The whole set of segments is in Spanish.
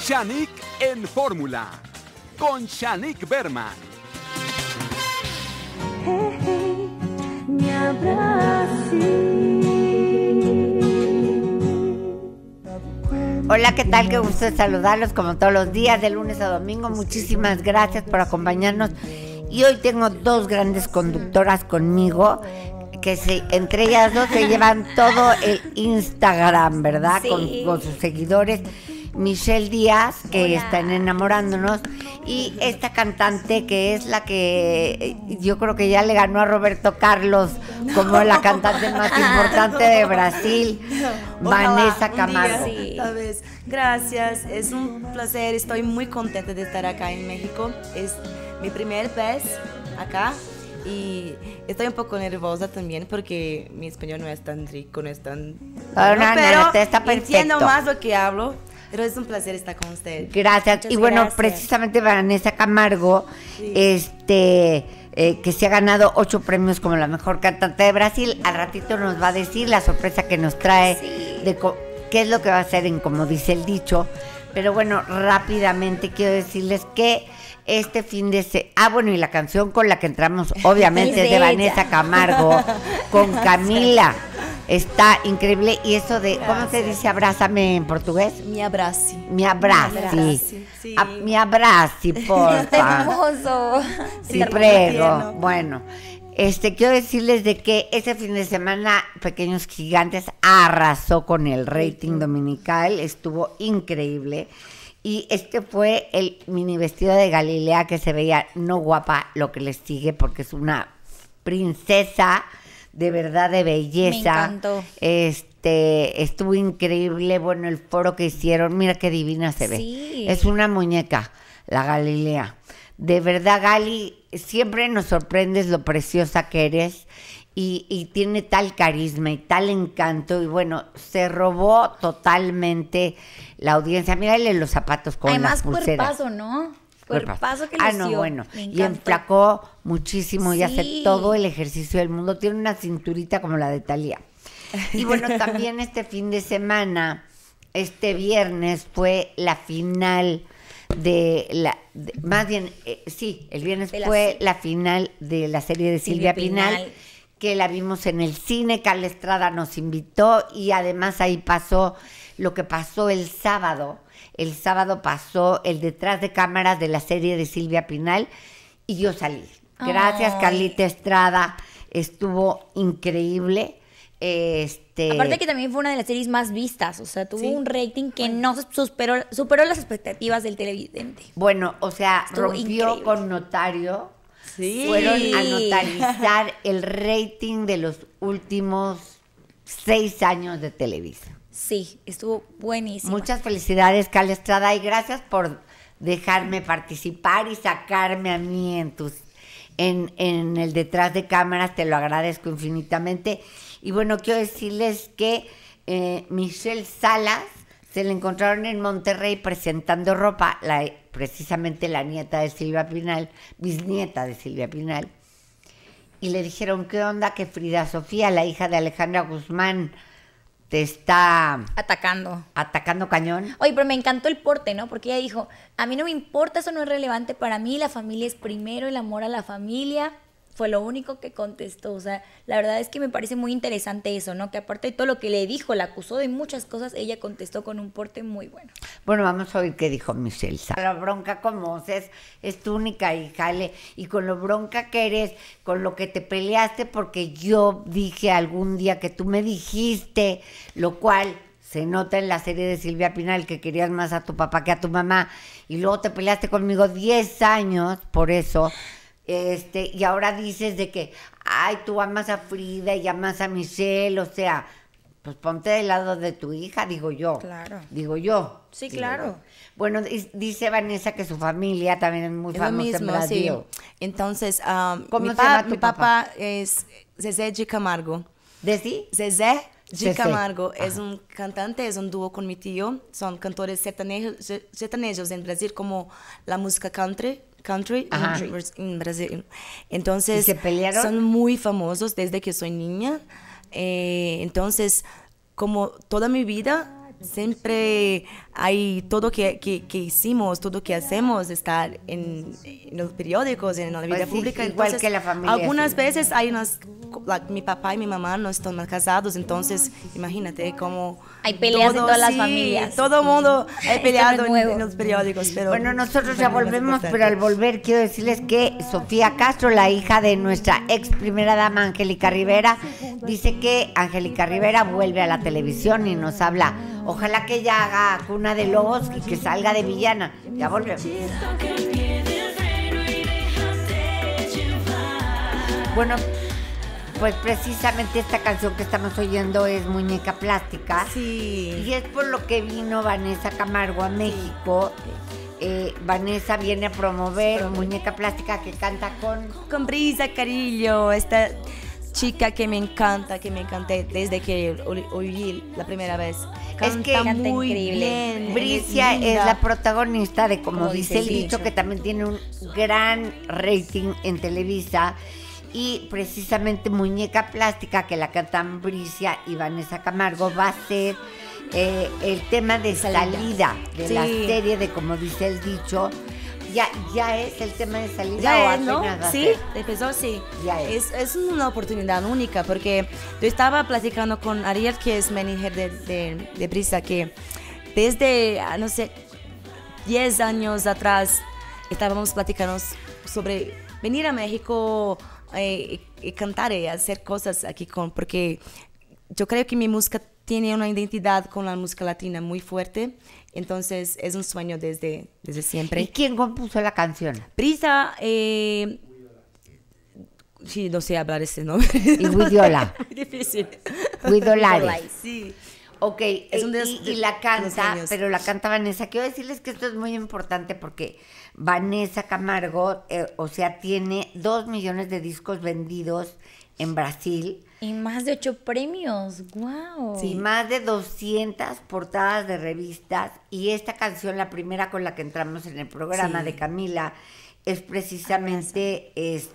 Shanique en Fórmula, con Shanique Berman. Hey, hey, me abrace. Hola, ¿qué tal? Qué gusto saludarlos como todos los días, de lunes a domingo. Muchísimas gracias por acompañarnos. Y hoy tengo dos grandes conductoras conmigo, que entre ellas dos se llevan todo el Instagram, ¿verdad? Sí. Con sus seguidores. Michelle Díaz, que Hola. está en Enamorándonos, y esta cantante que es la que yo creo que ya le ganó a Roberto Carlos como la cantante más importante de Brasil, Vanessa Camargo. Sí. Tal vez. Gracias, es un placer, estoy muy contenta de estar acá en México. Es mi primer vez acá y estoy un poco nerviosa también porque mi español no es tan rico, no es tan... No, te está perfecto. Entiendo más lo que hablo, pero es un placer estar con ustedes. Gracias. Muchas Y bueno, gracias. precisamente Vanessa Camargo, Sí. que se ha ganado 8 premios como la mejor cantante de Brasil. Al ratito nos va a decir la sorpresa que nos trae de qué es lo que va a hacer en Como Dice el Dicho. Pero bueno, rápidamente quiero decirles que este fin de bueno, y la canción con la que entramos obviamente es de ella. Vanessa Camargo con Camila. Está increíble. Y eso de, ¿cómo se dice abrázame en portugués? Me abrace. Mi abrazi. abrazi, sí. Mi abrazi, porfa. Hermoso. Sí, Está prego. tierno. Bueno, quiero decirles de que ese fin de semana Pequeños Gigantes arrasó con el rating dominical, estuvo increíble. Y fue el mini vestido de Galilea, que se veía no guapa lo que les sigue, porque es una princesa de verdad de belleza. Me encantó. Estuvo increíble, bueno, el foro que hicieron, mira qué divina se ve. Sí. Es una muñeca, la Galilea. De verdad, Gali, siempre nos sorprendes lo preciosa que eres y tiene tal carisma y tal encanto. Y bueno, se robó totalmente la audiencia. Mírale los zapatos con Además, las pulseras. cuerpazo, ¿no? Cuerpazo que Ah, lució. no, bueno. Me Y encantó. enflacó muchísimo y hace Sí. todo el ejercicio del mundo. Tiene una cinturita como la de Thalía. Y bueno, también este fin de semana, este viernes, fue la final el viernes fue la final de la serie de Silvia Pinal, que la vimos en el cine. Carla Estrada nos invitó y además ahí pasó lo que pasó el sábado. El sábado pasó el detrás de cámaras de la serie de Silvia Pinal y yo salí. Gracias, Ay. Carlita Estrada, estuvo increíble. Aparte que también fue una de las series más vistas, o sea, tuvo Sí. un rating que no superó las expectativas del televidente. Bueno, o sea, Estuvo rompió increíble. con Notario. Sí. Fueron a notarizar el rating de los últimos 6 años de Televisa. Sí, estuvo buenísimo. Muchas felicidades, Carla Estrada, y gracias por dejarme participar y sacarme a mí en el detrás de cámaras. Te lo agradezco infinitamente. Y bueno, quiero decirles que Michelle Salas se le encontraron en Monterrey presentando ropa, precisamente la nieta de Silvia Pinal, bisnieta de Silvia Pinal, y le dijeron, ¿qué onda que Frida Sofía, la hija de Alejandra Guzmán, te está atacando cañón? Oye, pero me encantó el porte, ¿no? Porque ella dijo, a mí no me importa, eso no es relevante para mí, la familia es primero, el amor a la familia. Fue lo único que contestó. O sea, la verdad es que me parece muy interesante eso, ¿no? Que aparte de todo lo que le dijo, la acusó de muchas cosas, ella contestó con un porte muy bueno. Bueno, vamos a oír qué dijo Michelle Salas. La bronca como es tu única hija, y con lo bronca que eres, con lo que te peleaste, porque yo dije algún día que tú me dijiste, lo cual se nota en la serie de Silvia Pinal, que querías más a tu papá que a tu mamá, y luego te peleaste conmigo 10 años por eso. Y ahora dices de que, ay, tú amas a Frida y amas a Michelle, o sea, pues ponte del lado de tu hija, digo yo. Claro. Digo yo. Sí, Digo claro. yo. Bueno, dice Vanessa que su familia también es muy Es lo famosa en mismo, sí. Brasil. Entonces, ¿Cómo se llama tu mi papá es Zezé de Camargo. ¿De sí? Zezé de Zezé. Camargo es Ajá. un cantante, es un dúo con mi tío. Son cantores sertanejos en Brasil, como la música country Ajá. en Brasil. Entonces, ¿Y se pelearon? son muy famosos desde que soy niña. Entonces, como toda mi vida siempre hay todo que hicimos, todo que hacemos está en los periódicos, en la vida Pues sí, pública. igual Entonces, que la familia, algunas sí. veces hay mi papá y mi mamá no están más casados, entonces imagínate cómo... Hay peleas en todas las sí, familias. Todo el mundo ha Esto peleado no es nuevo. en los periódicos, pero... Bueno, nosotros ya bueno, es volvemos, importante. pero al volver quiero decirles que Sofía Castro, la hija de nuestra ex primera dama Angélica Rivera, dice que Angélica Rivera vuelve a la televisión y nos habla. Ojalá que ella haga Cuna de Lobos y que salga de villana. Ya volvemos. Bueno, pues precisamente esta canción que estamos oyendo es Muñeca Plástica. Sí. Y es por lo que vino Vanessa Camargo a México. Vanessa viene a promover Muñeca Plástica que canta Con Brisa Carillo, esta chica que me encanta desde que oí la primera vez. Es que canta muy increíble. bien. Bricia es linda. la protagonista de Como Como dice el dice el dicho, dicho. que también tiene un gran rating en Televisa. Y precisamente Muñeca Plástica, que la cantan Bricia y Vanessa Camargo, va a ser el tema de salida de la Sí. serie de Como dice el dicho. Ya es el tema de salida o Ya es, ¿no? apenas va a Sí, ser? empezó, sí. Ya es. Es una oportunidad única porque yo estaba platicando con Ariel, que es manager de Brisa, que desde, no sé, 10 años atrás estábamos platicando sobre venir a México y cantar y hacer cosas aquí porque yo creo que mi música tiene una identidad con la música latina muy fuerte, entonces es un sueño desde siempre. ¿Y quién compuso la canción? Brisa, sí, no sé hablar ese nombre. Y Guidiola. Muy difícil. Guidolares. Sí. Ok, Es un y la los canta, genios. pero la canta Vanessa. Quiero decirles que esto es muy importante porque Vanessa Camargo, o sea, tiene 2 millones de discos vendidos en Brasil Y más de 8 premios. ¡Wow! y más de 200 portadas de revistas. Y esta canción, la primera con la que entramos en el programa Sí. de Camila, es precisamente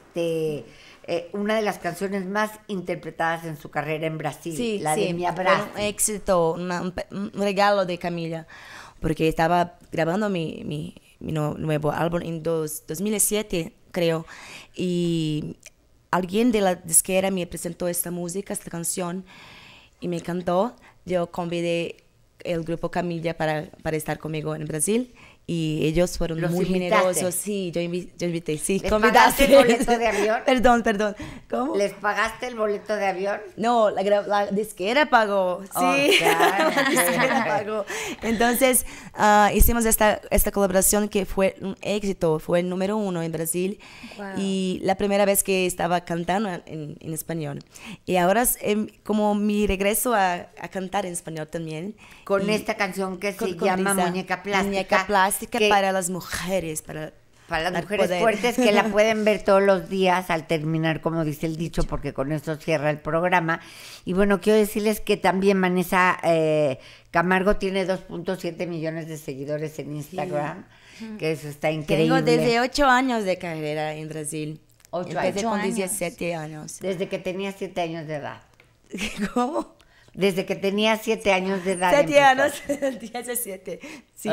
una de las canciones más interpretadas en su carrera en Brasil, Sí, la sí, de Mi fue Abrazo. un éxito, un regalo de Camila, porque estaba grabando mi nuevo álbum en 2007, creo, y alguien de la disquera me presentó esta música, esta canción, y me encantó. Yo convidé el grupo Camilla para estar conmigo en Brasil, y ellos fueron ¿Los muy invitaste? generosos. Sí, yo invité, sí. ¿Les convidaste. pagaste el boleto de avión? Perdón. ¿Cómo? ¿Les pagaste el boleto de avión? No, la disquera pagó, sí, Oh, claro, la disquera pagó. Entonces, hicimos esta colaboración que fue un éxito, fue el número 1 en Brasil, Wow. y la primera vez que estaba cantando en español. Y ahora es como mi regreso a cantar en español también. Con Y esta canción que se con llama Brisa. Muñeca Plástica. Muñeca Plástica que- para las mujeres, para las dar mujeres poder. fuertes que la pueden ver todos los días al terminar, como dice el dicho, porque con esto cierra el programa. Y bueno, quiero decirles que también Vanessa Camargo tiene 2.7 millones de seguidores en Instagram, que eso está increíble. Tengo desde 8 años de carrera en Brasil. 8 Empecé años. con 8 años. 17 años. Desde que tenía 7 años de edad. ¿Cómo? Desde que tenía 7 años de edad. 7 años, empezó. 17, sí.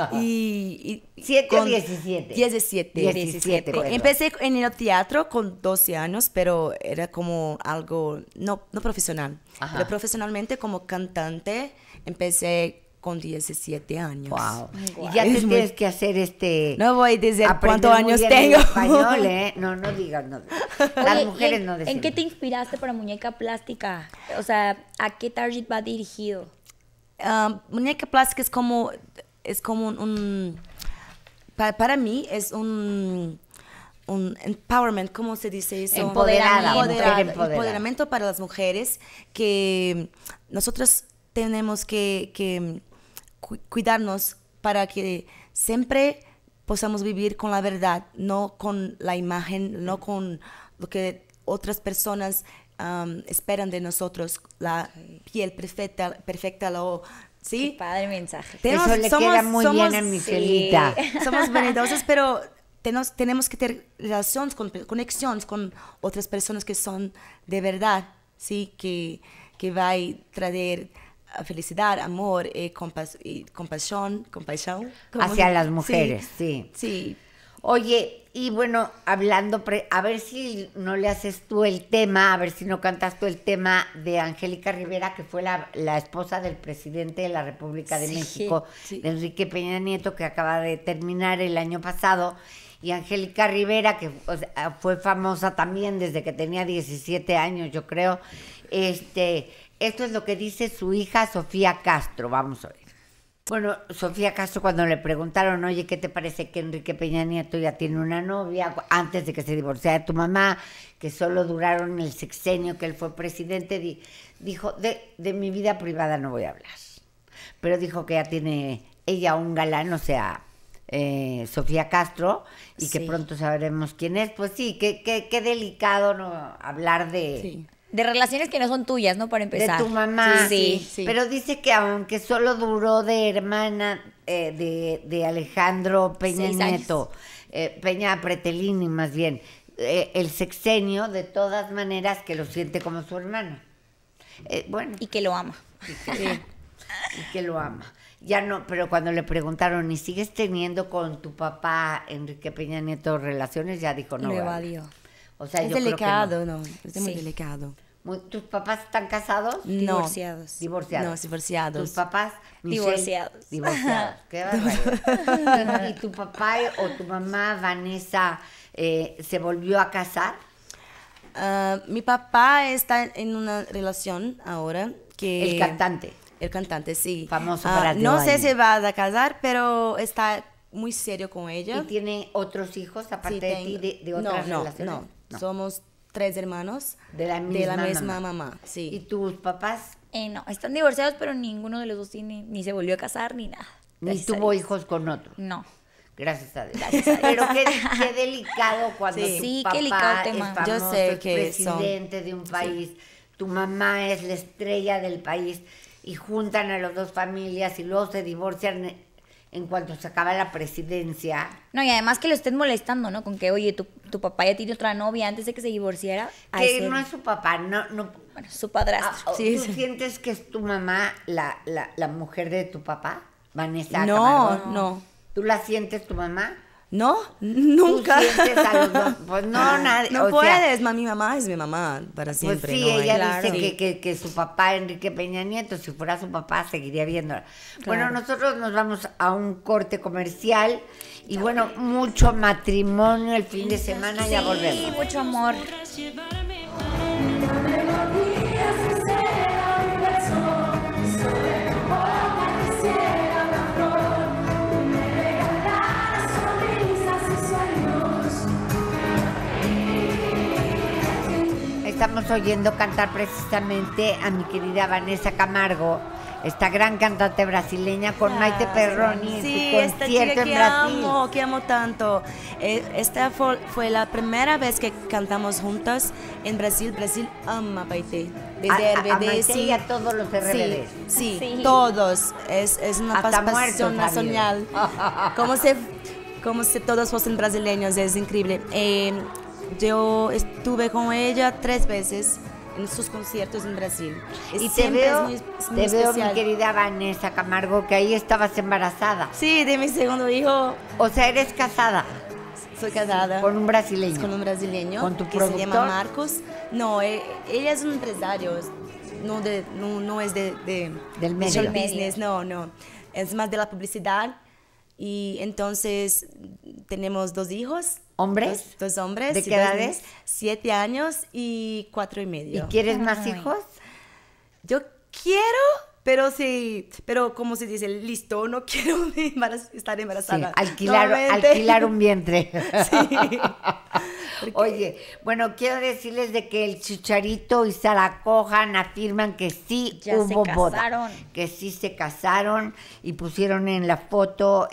Y 7 o con 17. 17. 17, perdón. Empecé en el teatro con 12 años, pero era como algo no profesional. Ajá. Pero profesionalmente como cantante empecé con 17 años. Wow. Guau. Y ya te Es muy- tienes que hacer No voy a decir aprender cuántos muy años bien el tengo. español, ¿eh? No digas, no. Las Oye, mujeres ¿y no decimos. ¿En qué te inspiraste para Muñeca Plástica? O sea, ¿a qué target va dirigido? Muñeca plástica es como para mí es un empowerment, ¿cómo se dice eso? Empoderada, mujer empoderada. Empoderamiento para las mujeres, que nosotros tenemos que cuidarnos para que siempre podamos vivir con la verdad, no con la imagen, no con lo que otras personas esperan de nosotros, la piel perfecta, ¿sí? Qué padre mensaje. Eso le queda muy bien a Michelita. Somos vanidosas, pero tenemos que tener relaciones, conexiones con otras personas que son de verdad, ¿sí? Que va a traer felicidad, amor y compasión. Hacia las mujeres, sí. Sí. Oye, y bueno, hablando, a ver si no le haces tú el tema, a ver si no cantas tú el tema de Angélica Rivera, que fue la esposa del presidente de la República de México, de Enrique Peña Nieto, que acaba de terminar el año pasado, y Angélica Rivera, que fue famosa también desde que tenía 17 años, yo creo. Esto es lo que dice su hija Sofía Castro, vamos a ver. Bueno, Sofía Castro, cuando le preguntaron, oye, ¿qué te parece que Enrique Peña Nieto ya tiene una novia antes de que se divorciara de tu mamá, que solo duraron el sexenio que él fue presidente? Dijo, de mi vida privada no voy a hablar. Pero dijo que ya tiene ella un galán, o sea, Sofía Castro, y que pronto sabremos quién es. Pues sí, qué delicado, ¿no?, hablar de... Sí. De relaciones que no son tuyas, ¿no? Para empezar. De tu mamá. Sí. Pero dice que aunque solo duró de hermana de Alejandro Peña 6 años. Nieto, Peña Pretelini más bien, el sexenio, de todas maneras que lo siente como su hermano. Bueno. Y que lo ama. Y que lo ama. Ya no, pero cuando le preguntaron, ¿y sigues teniendo con tu papá, Enrique Peña Nieto, relaciones? Ya dijo, no. Lo evadió. O sea, Es yo delicado, creo que no. Es muy delicado. ¿Tus papás están casados? No. Divorciados. Divorciados. No, divorciados. ¿Tus papás? Michelle, Divorciados. Divorciados. Qué barbaridad. ¿Y tu papá o tu mamá, Vanessa, se volvió a casar? Mi papá está en una relación ahora que... El cantante. El cantante, sí. Famoso para No sé Giovanni. si va a casar, pero está muy serio con ella. ¿Y tiene otros hijos aparte Sí, de ti, de otras relaciones? No. Somos 3 hermanos De la misma mamá. Sí. ¿Y tus papás? No, están divorciados, pero ninguno de los dos tiene, ni se volvió a casar, ni nada. Ni Gracias a tuvo Dios. hijos con otro. No. Gracias a Dios. Pero qué delicado cuando Sí, tu papá qué delicado tema. es famoso, Yo sé es que presidente de un país, tu mamá es la estrella del país, y juntan a las dos familias y luego se divorcian en cuanto se acaba la presidencia. No, y además que lo estén molestando, ¿no? Con que, oye, tu papá ya tiene otra novia antes de que se divorciara. Que no es su papá, no. Bueno, su padrastro. Sí, ¿Tú sí. sientes que es tu mamá la mujer de tu papá, Vanessa No, Camargo? no. ¿Tú la sientes tu mamá? No, nunca. ¿Tú sientes a los dos? Pues no, nadie. No o sea, puedes, mi mamá es mi mamá para pues siempre. sí, ¿no? ella Claro. dice que su papá, Enrique Peña Nieto, si fuera su papá, seguiría viéndola. Bueno, nosotros nos vamos a un corte comercial y bueno, mucho matrimonio el fin de semana, ya Sí, volvemos. mucho amor. Estamos oyendo cantar precisamente a mi querida Vanessa Camargo, esta gran cantante brasileña, con Maite Perroni en Sí, su esta concierto chica en que Brasil. que amo tanto. Esta fue la primera vez que cantamos juntas en Brasil. Brasil ama Maite. Desde A RBD, Maite sí. y a todos los RBDs. Sí, Sí. todos. Es una Hasta muertos pasión ha habido. nacional. Como si todos fuesen brasileños, es increíble. Yo estuve con ella 3 veces en sus conciertos en Brasil. Y te siempre veo, es muy mi especial. querida Vanessa Camargo, que ahí estabas embarazada. Sí, de mi segundo hijo. O sea, eres casada Soy casada con un brasileño. con un brasileño ¿Con tu que productor? se llama Marcos. No, ella es un empresario, no es de Del medio. show business, no. Es más de la publicidad. Y entonces tenemos 2 hijos. ¿Hombres? Dos hombres. ¿De y qué 2 edades? niños, 7 años y 4 y ¿Y medio. quieres más Ay. hijos? Yo quiero, pero como se dice, listo, no quiero estar Sí, embarazada. alquilar un vientre. Sí. Oye, bueno, quiero decirles de que el Chicharito y Sara Cohan afirman que sí Ya se hubo boda, casaron. que sí se casaron y pusieron en la foto,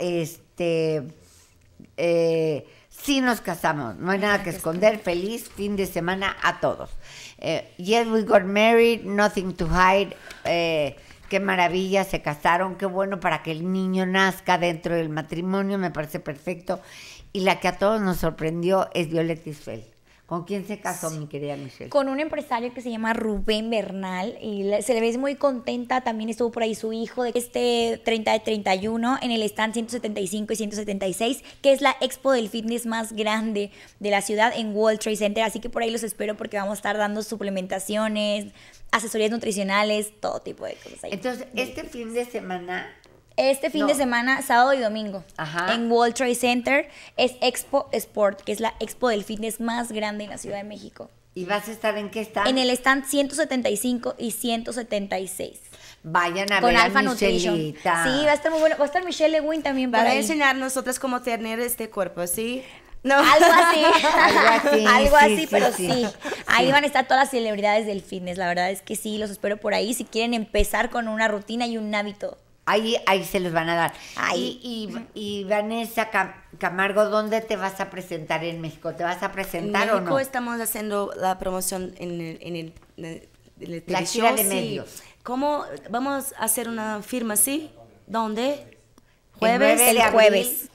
sí nos casamos, no hay nada que esconder, feliz fin de semana a todos. Yes, we got married, nothing to hide. Qué maravilla, se casaron, qué bueno para que el niño nazca dentro del matrimonio, me parece perfecto. Y la que a todos nos sorprendió es Violet Isfel, ¿Con quién se casó, mi querida Michelle? Con un empresario que se llama Rubén Bernal y se le ve muy contenta. También estuvo por ahí su hijo de 30 de 31 en el stand 175 y 176, que es la expo del fitness más grande de la ciudad en World Trade Center. Así que por ahí los espero porque vamos a estar dando suplementaciones, asesorías nutricionales, todo tipo de cosas ahí. Entonces, este fin de semana... Este fin de semana, sábado y domingo, Ajá. en World Trade Center, es Expo Sport, que es la expo del fitness más grande en la Ciudad de México. ¿Y vas a estar en qué stand? En el stand 175 y 176. Vayan a Con ver Alpha a Nutrition. Michelita. Sí, va a estar muy bueno. Va a estar Michelle Lewin también por Para ahí. enseñar a nosotras cómo tener este cuerpo, ¿sí? No. Algo así. Algo así, sí, pero sí. sí. Ahí van a estar todas las celebridades del fitness. La verdad es que sí, los espero por ahí si quieren empezar con una rutina y un hábito. Ahí se los van a dar. Ahí. Y Vanessa Camargo, ¿dónde te vas a presentar en México? ¿Te vas a En presentar o México no? estamos haciendo la promoción en el La TV gira show, de sí. medios. ¿Cómo vamos a hacer una firma así? ¿Dónde? ¿Jueves? El jueves.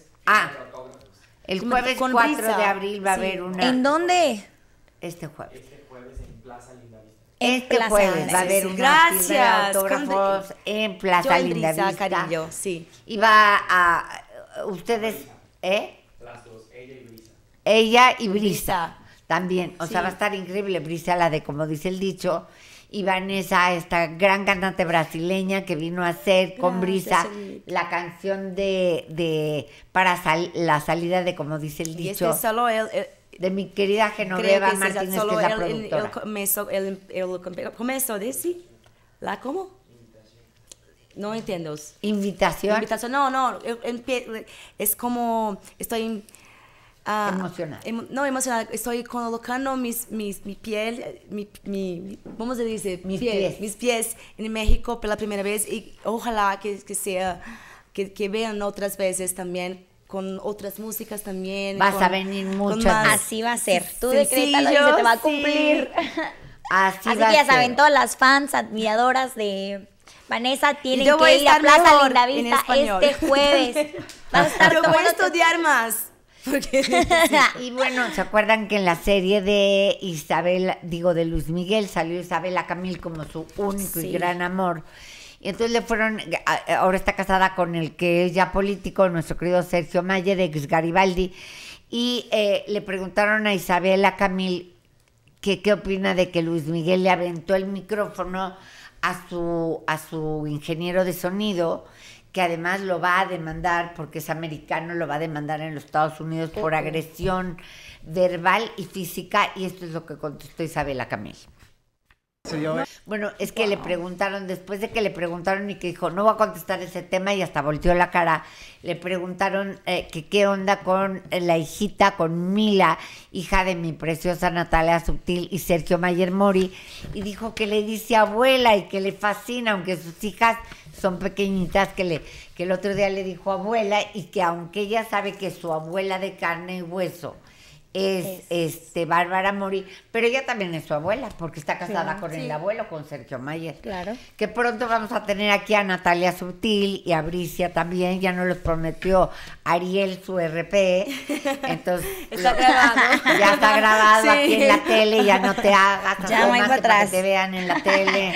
El jueves Con 4 Brisa. de abril va a Sí. haber una... ¿En dónde? Este jueves. En Este Plaza jueves Linda va a haber Sí, una gracias. firma de autógrafos en Plaza Yo y Brisa Lindavista. Carillo, sí. Y va a... Ustedes, ¿eh? Las dos, ella y Brisa. Ella y Brisa. Brisa. También, o sea, Sí. va a estar increíble Brisa, la de como dice el dicho, y Vanessa, esta gran cantante brasileña que vino a hacer con Brisa Gracias, Elita. la canción de la salida de como dice el Y dicho, este solo él, de mi querida creo Genoveva que es Martínez, solo que es la él productora. comenzó, ¿dice? ¿La cómo? No entiendo. Invitación Invitación, no, es como estoy emocionada. no emocionada, estoy colocando mi piel, vamos a decir, Mis pies. mis pies en México por la primera vez y ojalá que sea, que vean otras veces también, con otras músicas también. Vas con- a venir con muchas más más. Así va a ser. Tú sencillo, decrétalo y se te va a sí. cumplir. Así Así va que ya a ser. saben, todas las fans, admiradoras de Vanessa tienen yo voy a que ir a estar Plaza mejor en Lindavista español. este jueves. Vas a estar Yo voy a tomando estudiar más. Porque Y bueno, ¿se acuerdan que en la serie de de Luis Miguel salió Isabela Camil como su único y Sí. gran amor? Y entonces le fueron, ahora está casada con el que es ya político, nuestro querido Sergio Mayer, ex Garibaldi, y le preguntaron a Isabela Camil que qué opina de que Luis Miguel le aventó el micrófono a su ingeniero de sonido, que además lo va a demandar, porque es americano, lo va a demandar en los Estados Unidos por agresión verbal y física, y esto es lo que contestó Isabela Camil. Bueno, es que le preguntaron, después de que le preguntaron y que dijo, no voy a contestar ese tema, y hasta volteó la cara, le preguntaron que qué onda con la hijita, con Mila, hija de mi preciosa Natalia Subtil y Sergio Mayer Mori, y dijo que le dice abuela y que le fascina, aunque sus hijas son pequeñitas, que el otro día le dijo abuela, y que aunque ella sabe que su abuela de carne y hueso es Bárbara Mori, pero ella también es su abuela, porque está casada con el abuelo, con Sergio Mayer. Claro. Que pronto vamos a tener aquí a Natalia Subtil y a Bricia también, ya nos los prometió Ariel, su RP, entonces Está grabado. ya está grabado Sí. aquí en la tele, ya no te hagas, Ya no hay asómate para para atrás. que te vean en la tele.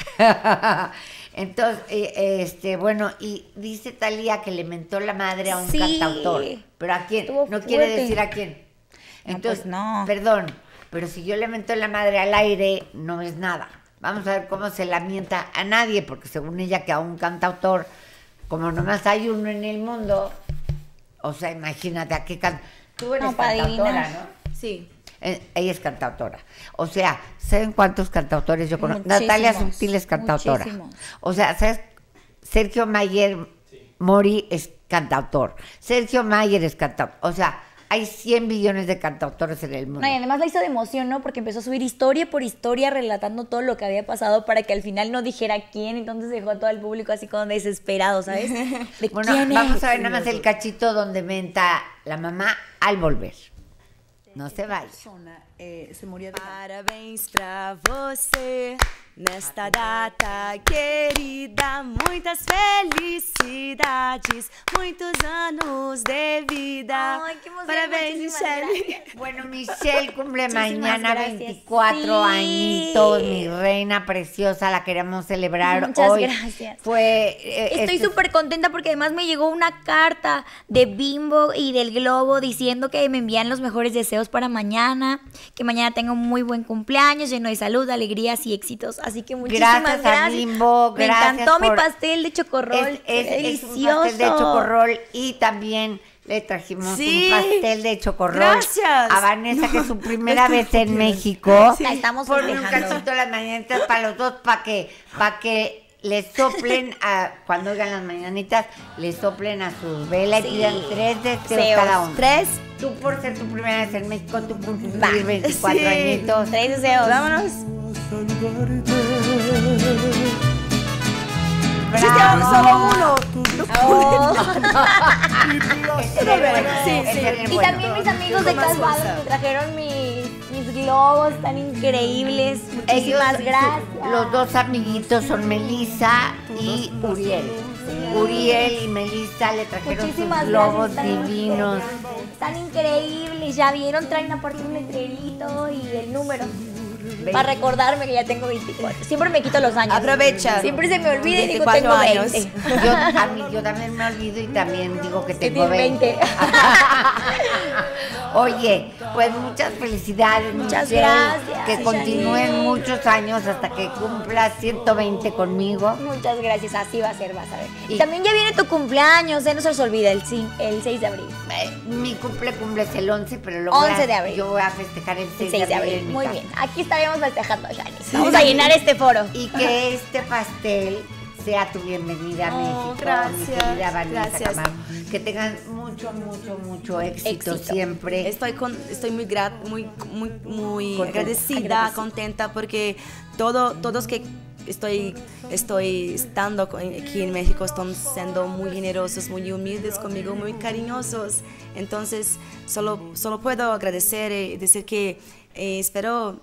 Entonces, bueno, y dice Talía que le mentó la madre a un Sí. cantautor, pero ¿a quién? Estuvo No quiere fuerte. decir a quién. No, Entonces, pues no. perdón, pero si yo le mento la madre al aire, no es nada. Vamos a ver cómo se la mienta a nadie, porque según ella que a un cantautor, como nomás hay uno en el mundo, o sea, imagínate a qué tú eres No, pa' cantautora, adivinar. ¿no? sí. Ella es cantautora. O sea, ¿saben cuántos cantautores yo conozco? Muchísimos, Natalia Subtil es cantautora. muchísimos. O sea, ¿sabes? Sergio Mayer Mori es cantautor. Sergio Mayer es cantautor. O sea, hay 100 billones de cantautores en el mundo. No, y además la hizo de emoción, ¿no? Porque empezó a subir historia por historia relatando todo lo que había pasado para que al final no dijera quién, entonces dejó a todo el público así como desesperado, ¿sabes? ¿De Bueno, quién vamos es? a ver nada más el cachito donde menta la mamá al volver. No se vaya. Se moría de Parabéns pra você Nesta data querida, muitas felicidades, muitos anos de vida. Ay, qué emoción, Parabéns, muchísimas Michelle. gracias. Bueno, Michelle cumple Muchísimas mañana gracias. 24 Sí. añitos, mi reina preciosa, la queremos celebrar Muchas hoy. gracias. Fue Estoy súper contenta porque además me llegó una carta de Bimbo y del Globo diciendo que me envían los mejores deseos para mañana, que mañana tengo un muy buen cumpleaños, lleno de salud, alegrías y éxitos. Así que muchísimas Gracias gracias. a Bimbo, Me gracias encantó mi por- pastel de chocorrol. es delicioso. un pastel de chocorrol y también le trajimos Sí. un pastel de chocorrol Gracias. a Vanessa, que es su primera estoy vez en feliz. México. La estamos Ponle un festejando. cachito a las mañanitas para los dos, para que le soplen cuando oigan las mañanitas, le soplen a sus velas Sí. y pidan 3 deseos Deseos. cada uno. 3. Tú por ser tu primera vez en México, tú por cumplir Va. 24 Sí. añitos. 3 deseos. Vámonos. Bravo. Si te hago solo uno. Oh. Ese de bueno, Sí, ese sí. de Y bueno. también mis amigos de Más Casvados WhatsApp. me trajeron mis globos tan increíbles. Muchísimas gracias. Los dos amiguitos son Melissa y Uriel. Uriel y Melissa le trajeron Muchísimas sus globos gracias, divinos. Están increíbles, ya vieron, traen aparte un letrerito y el número. Para recordarme que ya tengo 24. Siempre me quito los años. Aprovecha. Siempre se me olvida y digo 24 tengo años. 20. Yo también me olvido y también digo que tengo tienes 20. 20. Oye, pues muchas felicidades, Muchas Michelle, gracias, que continúen Janine. muchos años hasta que cumplas 120 conmigo. Muchas gracias, así va a ser, vas a ver. Y- Y también ya viene tu cumpleaños, no se os olvida, el 6 de abril. Mi cumple es el 11, pero lo voy 11 de abril. yo voy a festejar el 6, El 6 de abril. en mi Muy casa. bien, aquí estaremos festejando, Janice. Vamos a llenar este foro. Y que este pastel sea tu bienvenida a Oh, México, gracias, mi querida Vanessa gracias. Camargo. Que tengan mucho éxito, Éxito. siempre. Estoy muy Contenta. agradecida, contenta porque todos que estoy estando aquí en México están siendo muy generosos, muy humildes conmigo, muy cariñosos. Entonces solo puedo agradecer y decir que espero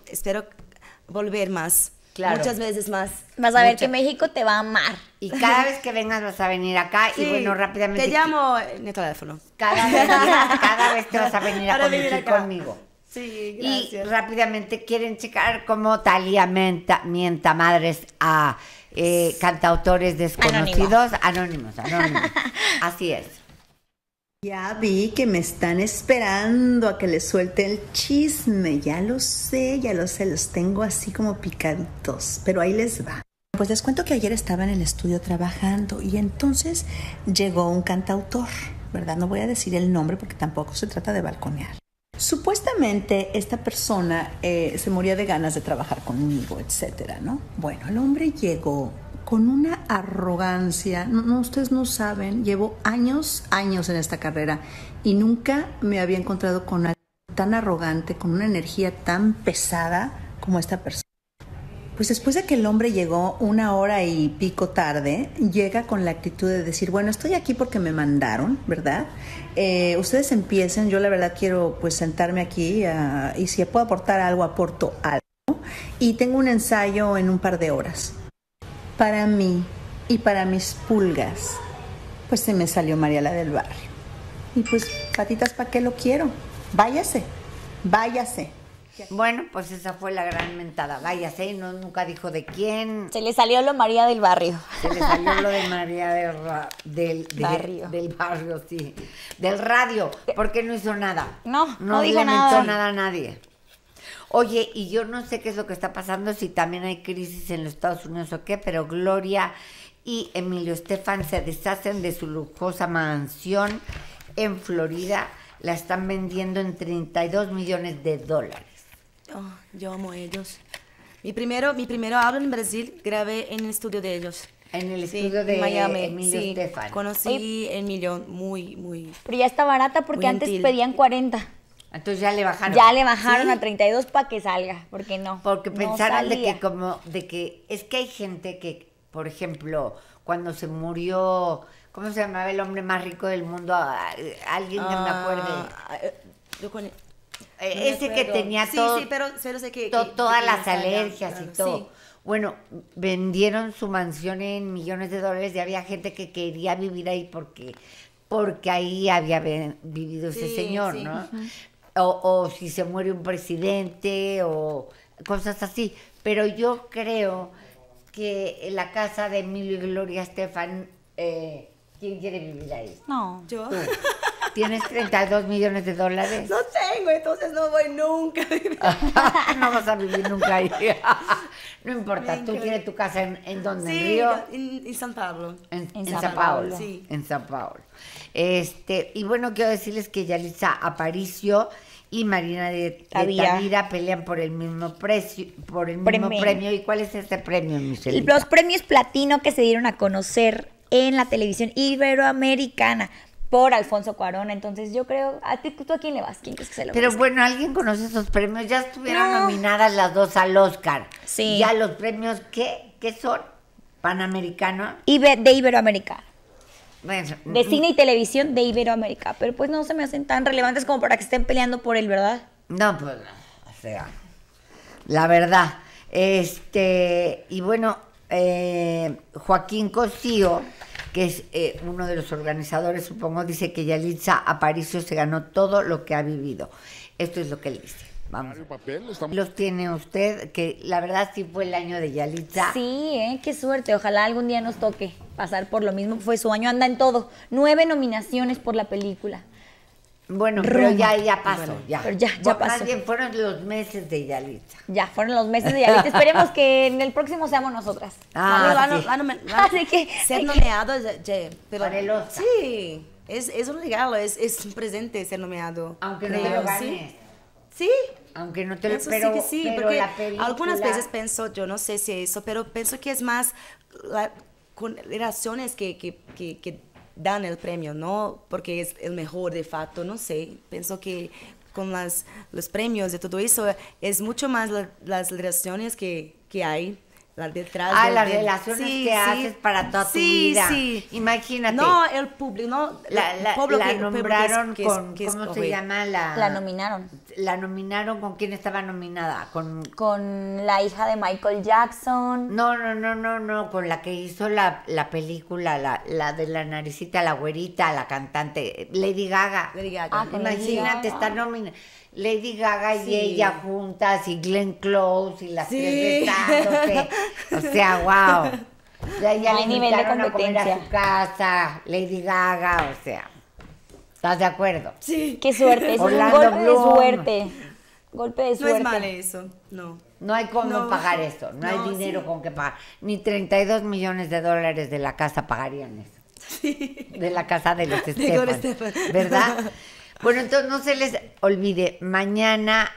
volver más, Claro. muchas veces más. Vas a ver Mucha- que México te va a amar. Y cada vez que vengas vas a venir acá y Sí, bueno, rápidamente. te llamo en el teléfono. Cada vez te vas a venir a Para venir conducir acá. conmigo. Sí, Y gracias. rápidamente quieren checar cómo Talía mienta madres a cantautores desconocidos. Anónimos. Así es. Ya vi que me están esperando a que les suelte el chisme. Ya lo sé, los tengo así como picaditos. Pero ahí les va. Pues les cuento que ayer estaba en el estudio trabajando y entonces llegó un cantautor, ¿verdad? No voy a decir el nombre porque tampoco se trata de balconear. Supuestamente esta persona se moría de ganas de trabajar conmigo, etcétera, ¿no? Bueno, el hombre llegó con una arrogancia, no, ustedes no saben, llevo años en esta carrera y nunca me había encontrado con alguien tan arrogante, con una energía tan pesada como esta persona. Pues después de que el hombre llegó 1 hora y pico tarde, llega con la actitud de decir, bueno, estoy aquí porque me mandaron, ¿verdad? Ustedes empiecen, yo la verdad quiero pues sentarme aquí y si puedo aportar algo, aporto algo. Y tengo un ensayo en un par de horas. Para mí y para mis pulgas, pues se me salió Mariela del Barrio. Y pues, patitas, ¿para qué lo quiero? Váyase. Bueno, pues esa fue la gran mentada. Váyase, nunca dijo de quién. Se le salió lo María del Barrio. Se le salió lo de María Barrio. del barrio, sí. Del radio, porque no hizo nada. No dijo le nada. mentó nada a nadie. Oye, y yo no sé qué es lo que está pasando, si también hay crisis en los Estados Unidos o qué, pero Gloria y Emilio Estefan se deshacen de su lujosa mansión en Florida. La están vendiendo en $32 millones. Oh, yo amo a ellos. Mi primero álbum en Brasil grabé en el estudio de ellos. En el Sí, estudio de en Miami. Emilio Sí, Estefan. conocí a Emilio muy. Pero ya está barata porque Muy antes gentil. pedían 40. Entonces ya le bajaron. Ya le bajaron Sí. a 32 para que salga, porque no. Porque no pensaron salía. de que es que hay gente que, por ejemplo, cuando se murió, ¿cómo se llamaba el hombre más rico del mundo? Alguien que me acuerde. Yo con... Ese que tenía sí, todo, sí, pero sé que todas que las salga, alergias claro, y todo. sí. Bueno, vendieron su mansión en millones de dólares y había gente que quería vivir ahí porque ahí había vivido ese Sí, señor, sí. ¿no? O si se muere un presidente o cosas así. Pero yo creo que en la casa de Emilio y Gloria Estefan, ¿quién quiere vivir ahí? No. Yo Tú. ¿Tienes 32 millones de dólares? no tengo, entonces no voy nunca. No vas a vivir nunca ahí. No importa, tú quieres tu casa en donde, en Sí, Río, en San Pablo. en En San San Paulo. Paulo. Sí. En San Paulo. Y bueno, quiero decirles que Yalitza Aparicio y Marina de Tavira pelean por el mismo premio. ¿Y cuál es ese premio, Michelle? Los premios platino que se dieron a conocer en la televisión iberoamericana por Alfonso Cuarón. Entonces yo creo, ¿tú a quién le vas? ¿Quién crees que se lo Pero merezca? bueno, ¿alguien conoce esos premios? Ya estuvieron No. nominadas las dos al Oscar. Sí. Ya los premios, ¿qué son? ¿Panamericano? De Iberoamérica. Bueno, De cine y televisión de Iberoamérica. Pero pues no se me hacen tan relevantes como para que estén peleando por él, ¿verdad? no, pues no. O sea, la verdad. Y bueno, Joaquín Cosío, que es uno de los organizadores, supongo, dice que Yalitza Aparicio se ganó todo lo que ha vivido. Esto es lo que él dice. Vamos. Los tiene usted, que la verdad sí fue el año de Yalitza. Sí, qué suerte. Ojalá algún día nos toque pasar por lo mismo. Fue su año, anda en todo. 9 nominaciones por la película. Bueno, pero ya pasó, Bueno, ya. pero ya Bueno, pasó. Más bien fueron los meses de Yalitza. Ya, fueron los meses de Yalitza. Esperemos que en el próximo seamos nosotras. Ah, sí. Así que Ser hay que- nomeado, pero Para el Oscar. sí, es un regalo, es un presente ser nomeado. Aunque no te Creo, lo ganes. Sí. Aunque no te lo Eso pero, sí que sí, pero porque la película, algunas veces pienso, yo no sé si eso, pero pienso que es más con relaciones que dan el premio, ¿no? Porque es el mejor de facto, no sé. Pienso que con los premios y todo eso es mucho más las relaciones que hay detrás. las relaciones que haces para toda tu vida. Sí, Imagínate. No, el público, no. La nombraron con, ¿cómo se llama? La nominaron. La nominaron, ¿con quién estaba nominada? Con la hija de Michael Jackson. No, con la que hizo la película, la de la naricita, la güerita, la cantante, Lady Gaga. Lady Gaga. Ah, con Lady Imagínate, Gaga. está nominada. Lady Gaga y Sí. ella juntas y Glenn Close y las Sí. tres besándose. O sea, wow. Ya No hay le nivel de invitaron a comer a competencia. su casa, Lady Gaga, o sea. ¿Estás de acuerdo? Sí. Qué suerte, es un Orlando golpe de Bloom. suerte. Golpe de No suerte. es mal eso, no. No hay cómo No. pagar eso, no hay No, dinero sí. con que pagar. Ni 32 millones de dólares de la casa pagarían eso. De la casa de los Gloria Estefan, Estefan. ¿verdad? Bueno, entonces no se les olvide, mañana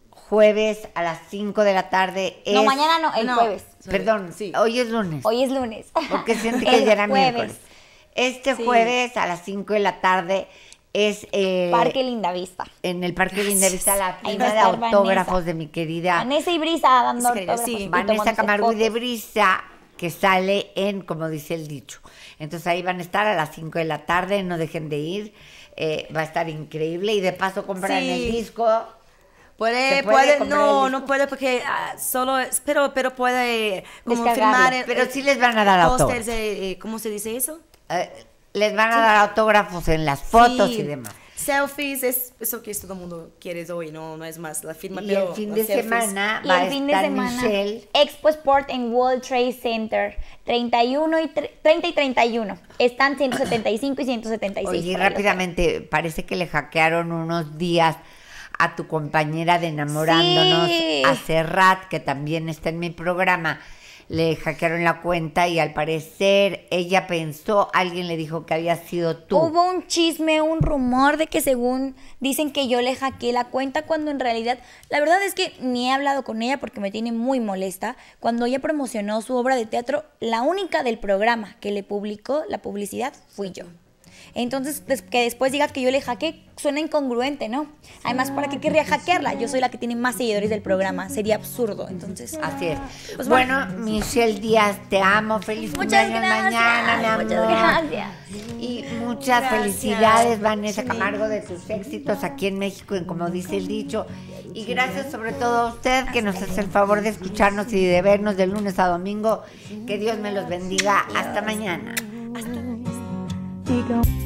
jueves a las 5 de la tarde es... No, mañana no, el No. jueves. Perdón, Sí. hoy es lunes. Hoy es lunes. Porque sentí que El ya era jueves. miércoles. Este Sí. jueves a las 5 de la tarde es... Parque Lindavista. en el Parque Lindavista, la Ahí firma va a de estar autógrafos Vanessa. de mi querida Vanessa y Brisa dando Sí, autógrafos sí. y Vanessa tomándose Camargo y de fotos. Brisa, que sale en, como dice el dicho. Entonces ahí van a estar a las 5 de la tarde, no dejen de ir. Va a estar increíble y de paso compran Sí. el disco. Puede, ¿Se puede comprar el no, disco? no puede porque solo, pero puede como Descargarlo. firmar. Pero sí les van a dar pósters, autógrafos. ¿cómo se dice eso? Les van a dar autógrafos en las fotos Sí. y demás. Selfies es eso que todo el mundo quiere hoy, no es más la firma, Y pero el fin las de selfies. semana Y va a el fin de estar semana, Michelle. Expo Sport en World Trade Center, 30 y 31. Están 175 y 176. Oye, para los- rápidamente, parece que le hackearon unos días a tu compañera de Enamorándonos, Sí. a Serrat, que también está en mi programa. Le hackearon la cuenta y al parecer ella pensó, alguien le dijo que había sido tú. Hubo un chisme, un rumor de que según dicen que yo le hackeé la cuenta cuando en realidad, la verdad es que ni he hablado con ella porque me tiene muy molesta. Cuando ella promocionó su obra de teatro, la única del programa que le publicó la publicidad fui yo. Entonces, que después diga que yo le hackeé, suena incongruente, ¿no? Además, ¿para qué querría hackearla? Yo soy la que tiene más seguidores del programa. Sería absurdo, entonces... Así es. Pues bueno, Michelle Díaz, te amo. Feliz Muchas cumpleaños gracias. mañana, mi amor. Muchas gracias. Y muchas Gracias. felicidades, Vanessa Camargo, de tus éxitos aquí en México, en como dice el dicho. Y gracias sobre todo a usted que nos hace el favor de escucharnos y de vernos de lunes a domingo. Que Dios me los bendiga. Hasta mañana. Hasta